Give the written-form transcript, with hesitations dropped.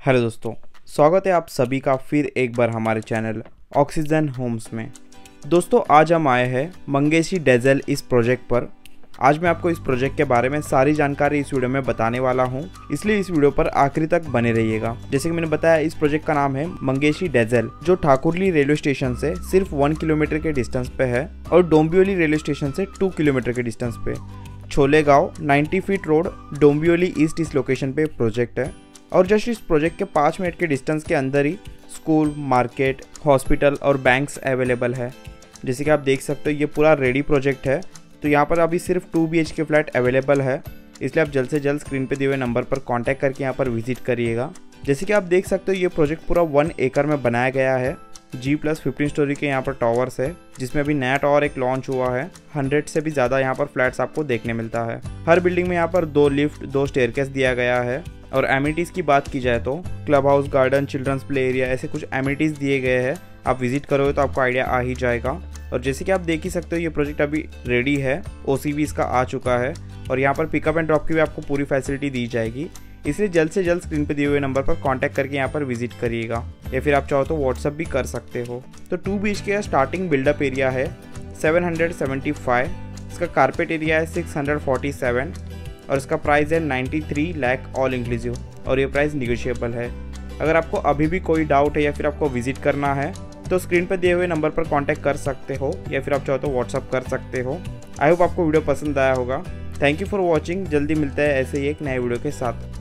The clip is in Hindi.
हेलो दोस्तों, स्वागत है आप सभी का फिर एक बार हमारे चैनल ऑक्सीजन होम्स में। दोस्तों आज हम आए हैं मंगेशी डेजल इस प्रोजेक्ट पर। आज मैं आपको इस प्रोजेक्ट के बारे में सारी जानकारी इस वीडियो में बताने वाला हूं, इसलिए इस वीडियो पर आखिरी तक बने रहिएगा। जैसे कि मैंने बताया, इस प्रोजेक्ट का नाम है मंगेशी डेजल, जो ठाकुरली रेलवे स्टेशन से सिर्फ 1 किलोमीटर के डिस्टेंस पे है और डोंबिवली रेलवे स्टेशन से 2 किलोमीटर के डिस्टेंस पे। Cholegaon 90 feet road, Dombivli east इस लोकेशन पे प्रोजेक्ट है और जस्ट इस प्रोजेक्ट के 5 मिनट के डिस्टेंस के अंदर ही स्कूल, मार्केट, हॉस्पिटल और बैंक्स अवेलेबल है। जैसे कि आप देख सकते हो, ये पूरा रेडी प्रोजेक्ट है। तो यहाँ पर अभी सिर्फ 2 BHK फ्लैट अवेलेबल है, इसलिए आप जल्द से जल्द स्क्रीन पे दिए हुए नंबर पर कांटेक्ट करके यहाँ पर विजिट करिएगा। जैसे कि आप देख सकते हो, ये प्रोजेक्ट पूरा 1 एकड़ में बनाया गया है। G+15 स्टोरी के यहाँ पर टावर्स है, जिसमें अभी नया टावर एक लॉन्च हुआ है। 100 से भी ज़्यादा यहाँ पर फ्लैट्स आपको देखने मिलता है। हर बिल्डिंग में यहाँ पर 2 लिफ्ट, 2 स्टेयरकेस दिया गया है। और एमिनिटीज़ की बात की जाए तो club house, garden, children's play area, ऐसे कुछ एमिनिटीज़ दिए गए हैं। आप विजिट करोगे तो आपको आइडिया आ ही जाएगा। और जैसे कि आप देख ही सकते हो, ये प्रोजेक्ट अभी रेडी है, OC भी इसका आ चुका है और यहाँ पर पिकअप एंड ड्रॉप की भी आपको पूरी फैसिलिटी दी जाएगी। इसलिए जल्द से जल्द स्क्रीन पे दिए हुए नंबर पर कांटेक्ट करके यहाँ पर विजिट करिएगा, या फिर आप चाहो तो व्हाट्सअप भी कर सकते हो। तो 2 BHK का स्टार्टिंग बिल्डअप एरिया है 775, इसका कारपेट एरिया है 647 और इसका प्राइस है 93 लाख ऑल इंक्लूसिव, और ये प्राइस निगोशिएबल है। अगर आपको अभी भी कोई डाउट है या फिर आपको विजिट करना है तो स्क्रीन पर दिए हुए नंबर पर कांटेक्ट कर सकते हो, या फिर आप चाहो तो व्हाट्सअप कर सकते हो। आई होप आपको वीडियो पसंद आया होगा। Thank you for watching. जल्दी मिलते हैं ऐसे ही एक नए वीडियो के साथ।